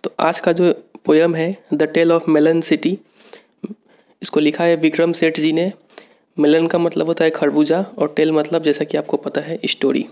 तो आज का जो पोयम है the tale of melon city, इसको लिखा है विक्रम सेठ जी ने। मेलन का मतलब होता है खरबूजा और टेल मतलब जैसा कि आपको पता है story.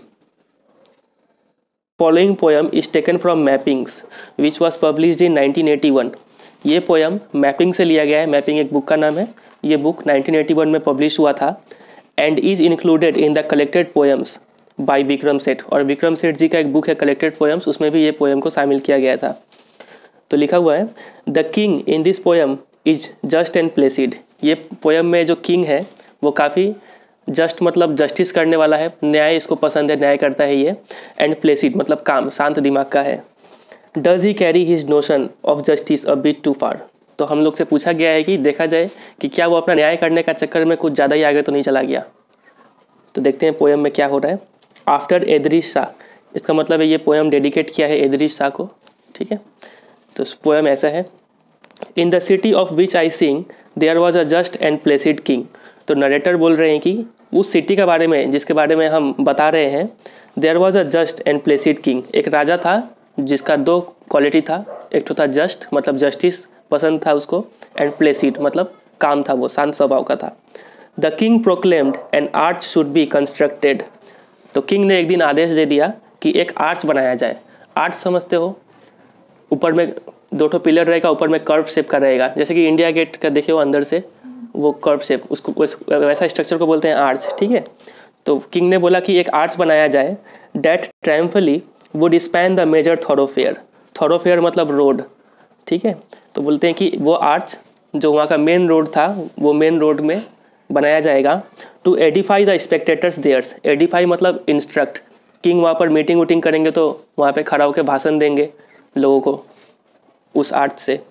Following poem is taken from Mappings which was published in 1981। ये पोयम मैपिंग से लिया गया है। मैपिंग एक बुक का नाम है। ये बुक 1981 में पब्लिश हुआ था and is included in the collected poems by Vikram Seth. और विक्रम सेठ जी का एक बुक है कलेक्टेड पोएम्स, उसमें भी ये पोएम को शामिल किया गया था। तो लिखा हुआ है the king in this poem is just and placid. ये पोएम में जो किंग है वो काफ़ी जस्ट मतलब जस्टिस करने वाला है, न्याय इसको पसंद है, न्याय करता है ये। एंड प्लेसिड मतलब काम, शांत दिमाग का है। Does he carry his notion of justice a bit too far. तो हम लोग से पूछा गया है कि देखा जाए कि क्या वो अपना न्याय करने का चक्कर में कुछ ज़्यादा ही आगे तो नहीं चला गया। तो देखते हैं पोएम में क्या हो रहा है। आफ्टर एदरीश शाह, इसका मतलब है ये पोएम डेडिकेट किया है एदरीश शाह को। ठीक है, तो पोएम ऐसा है। In the city of which I sing there was a just and placid king. तो नरेटर बोल रहे हैं कि उस सिटी के बारे में जिसके बारे में हम बता रहे हैं, there was a just and placid king. एक राजा था जिसका दो क्वालिटी था, एक तो था जस्ट मतलब जस्टिस पसंद था उसको, एंड प्लेसिड मतलब काम था, वो शांत स्वभाव का था। The king proclaimed an arch should be constructed. तो किंग ने एक दिन आदेश दे दिया कि एक आर्च बनाया जाए। आर्च समझते हो, ऊपर में दो ठो पिलर रहेगा, ऊपर में कर्व शेप का रहेगा, जैसे कि इंडिया गेट का देखे हो अंदर से वो कर्व शेप, उसको वैसा स्ट्रक्चर को बोलते हैं आर्च। ठीक है, तो किंग ने बोला कि एक आर्च बनाया जाए that triumphally would span the major thoroughfare. Thoroughfare मतलब रोड। ठीक है, तो बोलते हैं कि वो आर्च जो वहाँ का मेन रोड था वो मेन रोड में बनाया जाएगा। To edify the spectators there. Edify मतलब इंस्ट्रक्ट। किंग वहाँ पर मीटिंग वूटिंग करेंगे तो वहाँ पे खड़ा होकर भाषण देंगे लोगों को उस आर्च से।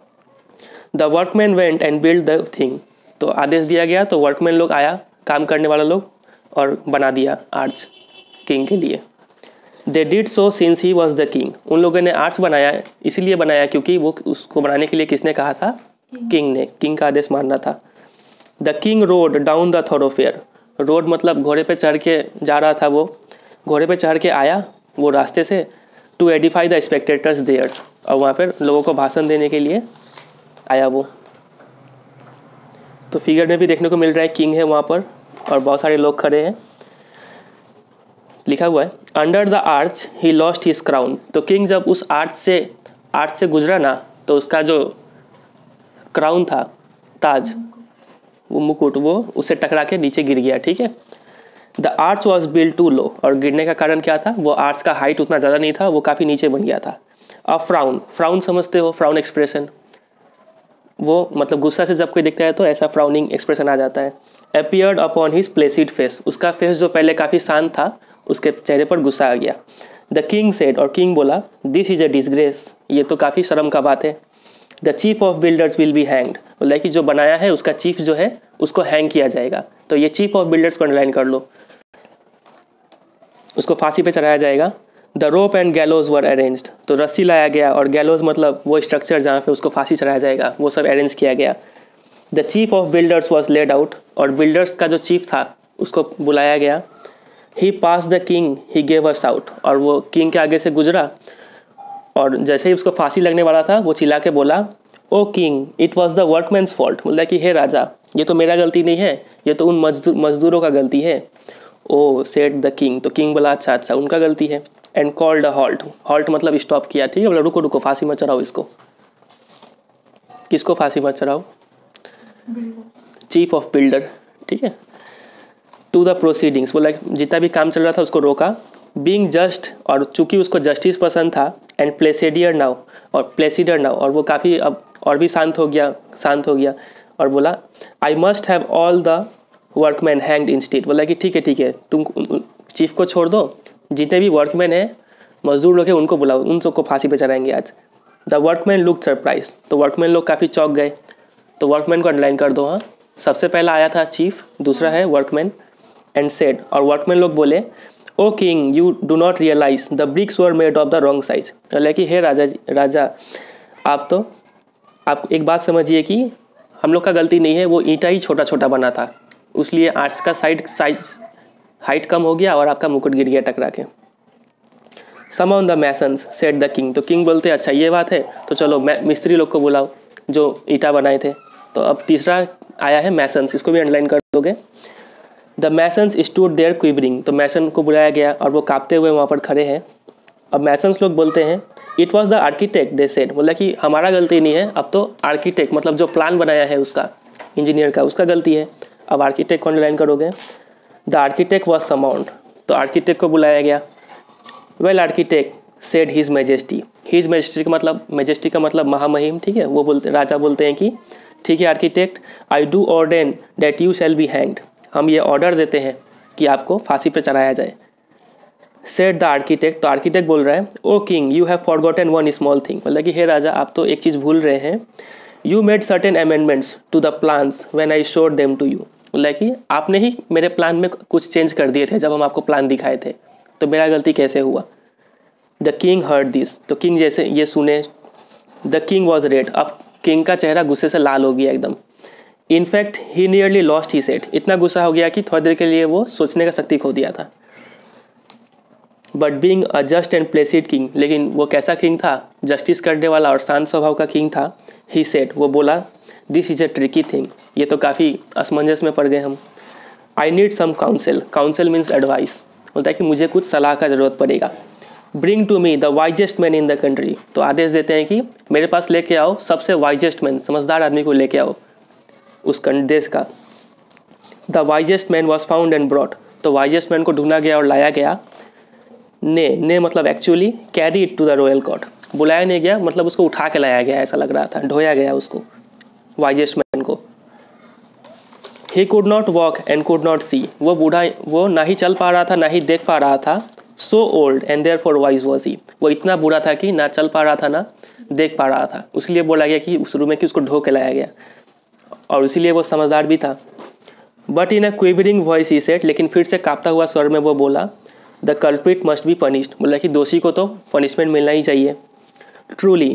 The workman went and build the thing. तो आदेश दिया गया तो वर्कमैन लोग आया, काम करने वाला लोग, और बना दिया आर्च किंग के लिए। They did so since he was the king. उन लोगों ने आर्च बनाया, इसीलिए बनाया क्योंकि वो उसको बनाने के लिए किसने कहा था? किंग ने। किंग का आदेश मानना था। The king rode down the thoroughfare. Rode मतलब घोड़े पे चढ़ के जा रहा था, वो घोड़े पे चढ़ के आया वो रास्ते से। To edify the spectators theirs, और वहाँ पर लोगों को भाषण देने के लिए आया वो। तो फिगर में भी देखने को मिल रहा है किंग है वहाँ पर और बहुत सारे लोग खड़े हैं। लिखा हुआ है under the arch he lost his crown. तो किंग जब उस आर्च से गुजरा ना, तो उसका जो क्राउन था, ताज, वो मुकुट, वो उससे टकरा के नीचे गिर गया। ठीक है, the arch was build too low. और गिरने का कारण क्या था? वो आर्च का हाइट उतना ज़्यादा नहीं था, वो काफ़ी नीचे बन गया था। अ फ्राउन, फ्राउन समझते हो, फ्राउन एक्सप्रेशन, वो मतलब गुस्सा से जब कोई दिखता है तो ऐसा फ्राउनिंग एक्सप्रेशन आ जाता है। Appeared upon his placid face. उसका फेस जो पहले काफ़ी शांत था उसके चेहरे पर गुस्सा आ गया। द किंग सेड, और किंग बोला दिस इज अ डिसग्रेस। ये तो काफ़ी शर्म का बात है। The chief of builders will be hanged. बोला कि जो बनाया है उसका चीफ जो है उसको हैंग किया जाएगा। तो ये चीफ ऑफ बिल्डर्स को अंडरलाइन कर लो, उसको फांसी पे चढ़ाया जाएगा। The rope and gallows were arranged. तो रस्सी लाया गया और गैलोज मतलब वो स्ट्रक्चर जहाँ पे उसको फांसी चढ़ाया जाएगा, वो सब अरेंज किया गया। The chief of builders was led out. और बिल्डर्स का जो चीफ था उसको बुलाया गया। He pass the king he gave us out. और वो किंग के आगे से गुजरा और जैसे ही उसको फांसी लगने वाला था वो चिल्ला के बोला oh king it was the workman's fault. बोला कि हे राजा, ये तो मेरा गलती नहीं है, ये तो उन मजदूरों का गलती है। Oh said the king. तो किंग बोला अच्छा अच्छा उनका गलती है। And called a halt. Halt मतलब स्टॉप किया। ठीक है, बोला रुको रुको, फांसी मत चढ़ाओ इसको। किसको फांसी मत चढ़ाओ? Chief of builder. ठीक है, टू द प्रोसीडिंग्स। बोला जितना भी काम चल रहा था उसको रोका। बीइंग जस्ट, और चूंकि उसको जस्टिस पसंद था। एंड प्लेसिडियर नाउ, और प्लेसिडर नाउ, और वो काफ़ी अब और भी शांत हो गया और बोला I must have all the workman hanged instead. बोला कि ठीक है तुम चीफ को छोड़ दो, जितने भी वर्कमैन हैं, मजदूर लोग हैं, उनको बुलाओ, उन सबको फांसी पे चढ़ाएंगे आज। The workman look surprise. तो वर्कमैन लोग काफ़ी चौंक गए। तो वर्कमैन को अंडरलाइन कर दो। हाँ, सबसे पहला आया था चीफ, दूसरा है वर्कमैन। एंड सेड, और वर्कमैन लोग बोले oh king you do not realise the bricks were made of the wrong size. लेकिन हे राजा आप एक बात समझिए कि हम लोग का गलती नहीं है, वो ईंटा ही छोटा छोटा बना था, उसलिए आर्च का साइज हाइट कम हो गया और आपका मुकुट गिर गया टकरा के। Summon the masons said the king. तो किंग बोलते अच्छा ये बात है तो चलो मिस्त्री लोग को बुलाओ जो ईटा बनाए थे। तो अब तीसरा आया है मैसन्स, इसको भी अंडरलाइन कर दोगे। The masons stood there quivering. तो मैसन को बुलाया गया और वो कांपते हुए वहाँ पर खड़े हैं। अब मैसन्स लोग बोलते हैं it was the architect they said. बोला कि हमारा गलती नहीं है, अब तो आर्किटेक्ट मतलब जो प्लान बनाया है उसका, इंजीनियर का, उसका गलती है। अब आर्किटेक्ट को अंडरलाइन करोगे। The architect was summoned. तो आर्किटेक्ट को बुलाया गया। Well architect said his majesty. His majesty का मतलब महामहिम, ठीक है। वो बोलते, राजा बोलते हैं कि ठीक है architect, I do order that you shall be hanged. हम ये ऑर्डर देते हैं कि आपको फांसी पे चढ़ाया जाए। Said the architect. तो आर्किटेक्ट बोल रहा है oh king you have forgotten one small thing. मतलब कि हे राजा आप तो एक चीज़ भूल रहे हैं। You made certain amendments to the plans when I showed them to you. मतलब कि आपने ही मेरे प्लान में कुछ चेंज कर दिए थे जब हम आपको प्लान दिखाए थे, तो मेरा गलती कैसे हुआ। The king heard this. तो किंग जैसे ये सुने, द किंग वॉज रेड। अब किंग का चेहरा गुस्से से लाल हो गया एकदम। In fact he nearly lost he said. इतना गुस्सा हो गया कि थोड़ी देर के लिए वो सोचने का शक्ति खो दिया था। But being a just and placid king. लेकिन वो कैसा किंग था, जस्टिस करने वाला और शांत स्वभाव का किंग था। ही सेड, वो बोला this is a tricky thing. ये तो काफ़ी असमंजस में पड़ गए हम। I need some counsel. Counsel means advice. बोलता है कि मुझे कुछ सलाह का ज़रूरत पड़ेगा। Bring to me the wisest man in the country. तो आदेश देते हैं कि मेरे पास लेके आओ सबसे वाइजेस्ट मैन, समझदार आदमी को लेके आओ उस देश का। The wisest man was found and brought. तो वाइजेस्ट मैन को ढूंढा गया और लाया गया। ने मतलब actually carry it to the royal court. बुलाया नहीं गया, मतलब उसको उठा के लाया गया, ऐसा लग रहा था, ढोया गया उसको, वाइजेस्ट मैन को। He could not walk and could not see. वो बूढ़ा, वो ना ही चल पा रहा था ना ही देख पा रहा था। So old and therefore wise was he. वो इतना बूढ़ा था कि ना चल पा रहा था ना देख पा रहा था, उसलिए बोला गया कि शुरू में कि उसको ढो के लाया गया, और इसीलिए वो समझदार भी था। But in a quivering voice he said. लेकिन फिर से कांपता हुआ स्वर में वो बोला the culprit must be punished. बोला कि दोषी को तो पनिशमेंट मिलना ही चाहिए। Truly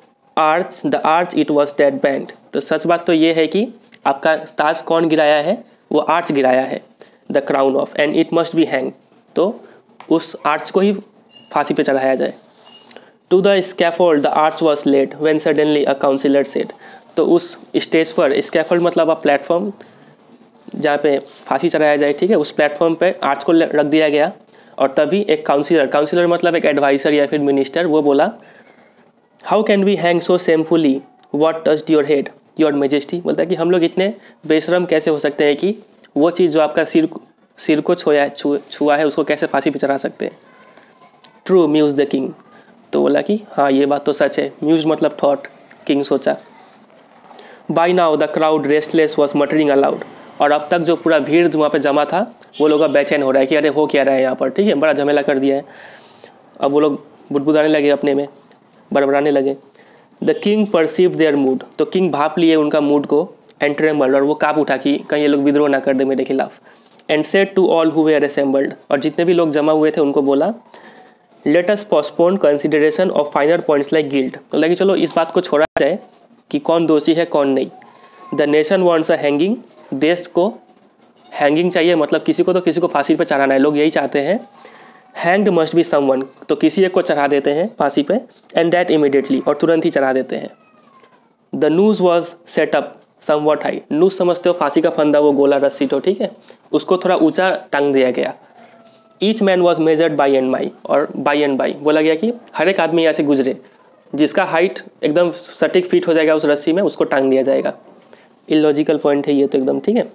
the arch it was that banged. तो सच बात तो ये है कि आपका ताज कौन गिराया है, वो आर्च गिराया है, the crown off, and it must be hang. तो उस आर्च को ही फांसी पे चढ़ाया जाए। To the scaffold the arch was led when suddenly a councillor said. तो उस स्टेज पर, स्कैफोल्ड मतलब अ प्लेटफॉर्म जहाँ पे फांसी चढ़ाया जाए, ठीक है, उस प्लेटफॉर्म पे आर्च को रख दिया गया। और तभी एक काउंसिलर मतलब एक एडवाइज़र या फिर मिनिस्टर, वो बोला how can we hang so shamefully what touched your head your majesty. बोलता है कि हम लोग इतने बेशरम कैसे हो सकते हैं कि वो चीज़ जो आपका सिर को छुआ है उसको कैसे फांसी पे चढ़ा सकते हैं। True muse the king. तो बोला कि हाँ ये बात तो सच है। म्यूज मतलब थॉट, किंग सोचा। By now the crowd restless was muttering aloud. और अब तक जो पूरा भीड़ वहाँ पे जमा था वो लोग अब बेचैन हो रहा है कि अरे हो क्या रहा है यहाँ पर, ठीक है, बड़ा झमेला कर दिया है। अब वो लोग बुदबुदाने लगे, अपने में बड़बड़ाने लगे। The king perceive their mood. तो किंग भाप लिए उनका मूड को, एंड ट्रेमबल्ड, और वो काँप उठा कि कहीं ये लोग विद्रोह ना कर दे मेरे खिलाफ। And said to all who were assembled. और जितने भी लोग जमा हुए थे उनको बोला let us postpone consideration of finer points like guilt. तो लगी चलो इस बात को छोड़ा जाए कि कौन दोषी है कौन नहीं। The nation wants a hanging. देश को हैंगिंग चाहिए, मतलब किसी को फांसी पे चढ़ाना है, लोग यही चाहते हैं। Hanged must be someone. तो किसी एक को चढ़ा देते हैं फांसी पे, एंड दैट इमीडिएटली, और तुरंत ही चढ़ा देते हैं। The noose was set up somewhat high. Noose समझते हो फांसी का फंदा, वो गोला रस्सी तो, ठीक है, उसको थोड़ा ऊंचा टांग दिया गया। Each man was measured by and by. बोला गया कि हर एक आदमी यहाँ से गुजरे, जिसका हाइट एकदम सटीक फिट हो जाएगा उस रस्सी में, उसको टांग दिया जाएगा। इलॉजिकल पॉइंट है ये तो एकदम, ठीक है।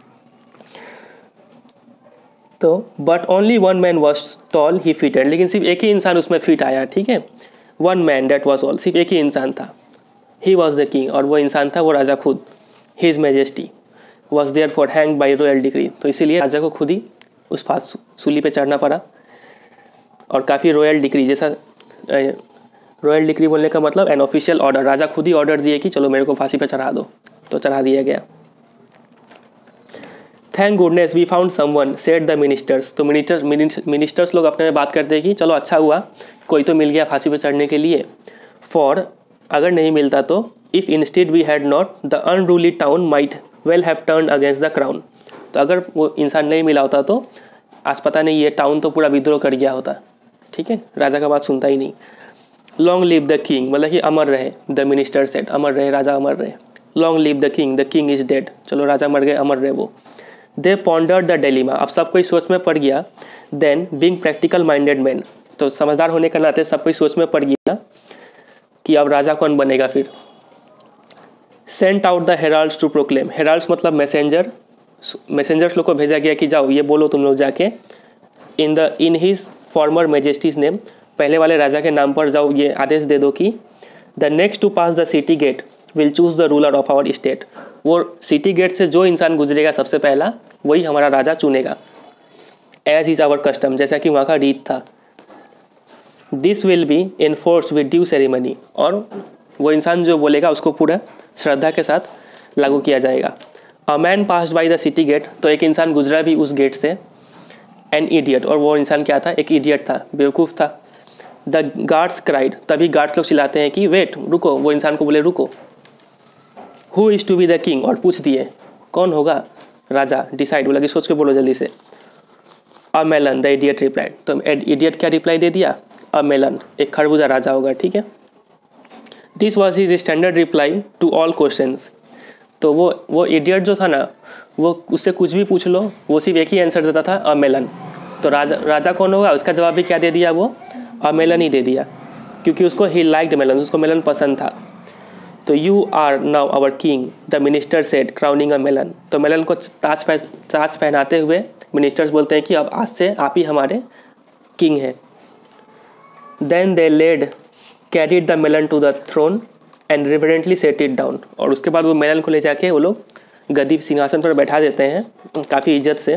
तो but only one man was tall he fitted. लेकिन सिर्फ एक ही इंसान उसमें फिट आया, ठीक है। One man that was all. सिर्फ एक ही इंसान था। He was the king. और वो इंसान था वो राजा खुद। His majesty was therefore hang by royal decree. तो इसीलिए राजा को खुद ही उस सूली पे चढ़ना पड़ा। और काफ़ी रॉयल डिक्री जैसा, रॉयल डिक्री बोलने का मतलब एन ऑफिशियल ऑर्डर। राजा खुद ही ऑर्डर दिए कि चलो मेरे को फांसी पे चढ़ा दो, तो चढ़ा दिया गया। Thank goodness we found someone said the ministers. तो मिनिस्टर्स लोग अपने में बात करते हैं कि चलो अच्छा हुआ कोई तो मिल गया फांसी पे चढ़ने के लिए। फॉर अगर नहीं मिलता तो if instead we had not the unruly town might well have turn against the crown. तो अगर वो इंसान नहीं मिला होता तो आज पता नहीं ये टाउन तो पूरा विद्रोह कर गया होता। ठीक है, राजा का बात सुनता ही नहीं। लॉन्ग लिव द किंग मतलब कि अमर रहे, द मिनिस्टर सेड, अमर रहे, राजा अमर रहे। Long live the king is dead, चलो राजा मर गए, अमर रहे वो। दे पॉन्डर्ड द डिलेमा, अब सब कोई सोच में पड़ गया। Then being practical minded man, तो समझदार होने के नाते सब कोई सोच में पड़ गया कि अब राजा कौन बनेगा फिर। Sent out the heralds to proclaim, heralds मतलब मैसेंजर्स लोग को भेजा गया कि जाओ ये बोलो तुम लोग जाके, in his former majesty's name, पहले वाले राजा के नाम पर जाओ ये आदेश दे दो कि the next to pass the city gate will choose the ruler of our state, वो सिटी गेट से जो इंसान गुजरेगा सबसे पहला वही हमारा राजा चुनेगा। एज इज आवर कस्टम, जैसा कि वहाँ का रीत था। This will be enforce with due ceremony, और वो इंसान जो बोलेगा उसको पूरा श्रद्धा के साथ लागू किया जाएगा। A man passed by the city gate, तो एक इंसान गुजरा भी उस गेट से। एन इडियट, और वो इंसान क्या था, एक इडियट था, बेवकूफ़ था। द गार्ड्स क्राइड, तभी गार्ड्स लोग चिल्लाते हैं कि वेट, रुको, वो इंसान को बोले रुको। Who is to be the king, और पूछ दिए कौन होगा राजा, डिसाइड, बोला कि सोच के बोलो जल्दी से। A melon, the idiot replied, तो इडियट क्या रिप्लाई दे दिया, अ मेलन, एक खरबूजा राजा होगा, ठीक है। This was his standard reply to all questions, तो वो इडियट जो था ना, वो उससे कुछ भी पूछ लो वो सिर्फ एक ही आंसर देता था, अ मेलन। तो राजा कौन होगा उसका जवाब भी क्या दे दिया, वो अ मेलन ही दे दिया, क्योंकि उसको ही लाइक्ड मेलन, उसको मेलन पसंद था। तो you are now our king, the minister said crowning a melon, तो मेलन को ताज पहनाते हुए मिनिस्टर्स बोलते हैं कि अब आज से आप ही हमारे किंग हैं। Then they led carried the melon to the throne and reverently set it down, और उसके बाद वो मेलन को ले जाके वो लोग गद्दी सिंहासन पर बैठा देते हैं काफ़ी इज्जत से।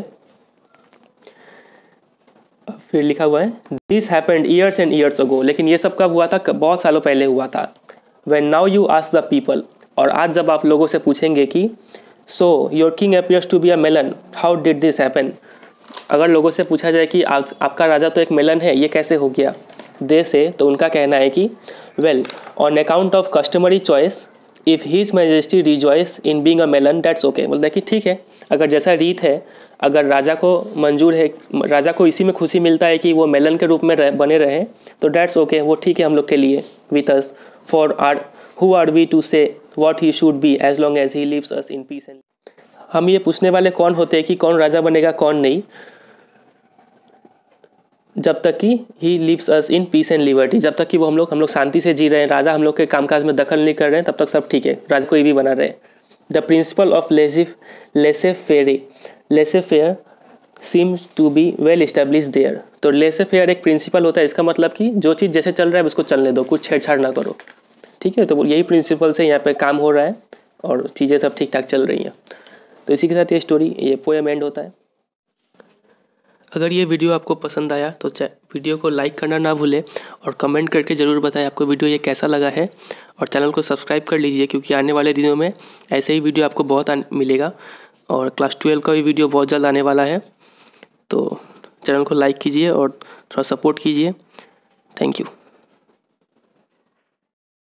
फिर लिखा हुआ है this happened years and years ago, लेकिन ये सब कब हुआ था, बहुत सालों पहले हुआ था। When now you ask the people, और आज जब आप लोगों से पूछेंगे कि so your king appears to be a melon, how did this happen, अगर लोगों से पूछा जाए कि आपका राजा तो एक मेलन है, ये कैसे हो गया, दे से, तो उनका कहना है कि well on account of customary choice if his majesty rejoice in being a melon that's okay, बोलता है कि ठीक है, अगर जैसा रीत है, अगर राजा को मंजूर है, राजा को इसी में खुशी मिलता है कि वो मेलन के रूप में बने रहे, तो दैट्स ओके, वो ठीक है हम लोग के लिए। With us for are who are we to say what he should be as long as he leaves us in peace and, हम ये पूछने वाले कौन होते हैं कि कौन राजा बनेगा कौन नहीं, जब तक कि he leaves us in peace and liberty, जब तक कि वो हम लोग शांति से जी रहे हैं, राजा हम लोग के कामकाज में दखल नहीं कर रहे हैं, तब तक सब ठीक है, राजा कोई भी बना रहे। The principle of laissez faire seems to be well establish there, तो लेसे फेयर एक प्रिंसिपल होता है, इसका मतलब कि जो चीज़ जैसे चल रहा है उसको चलने दो, कुछ छेड़छाड़ ना करो, ठीक है। तो यही प्रिंसिपल से यहाँ पे काम हो रहा है और चीज़ें सब ठीक ठाक चल रही हैं। तो इसी के साथ ये स्टोरी, ये पोएम एंड होता है। अगर ये वीडियो आपको पसंद आया तो वीडियो को लाइक करना ना भूलें और कमेंट करके ज़रूर बताएं आपको वीडियो ये कैसा लगा है, और चैनल को सब्सक्राइब कर लीजिए, क्योंकि आने वाले दिनों में ऐसे ही वीडियो आपको बहुत मिलेगा, और क्लास 12 का भी वीडियो बहुत जल्द आने वाला है। तो चैनल को लाइक कीजिए और थोड़ा सपोर्ट कीजिए। Thank you.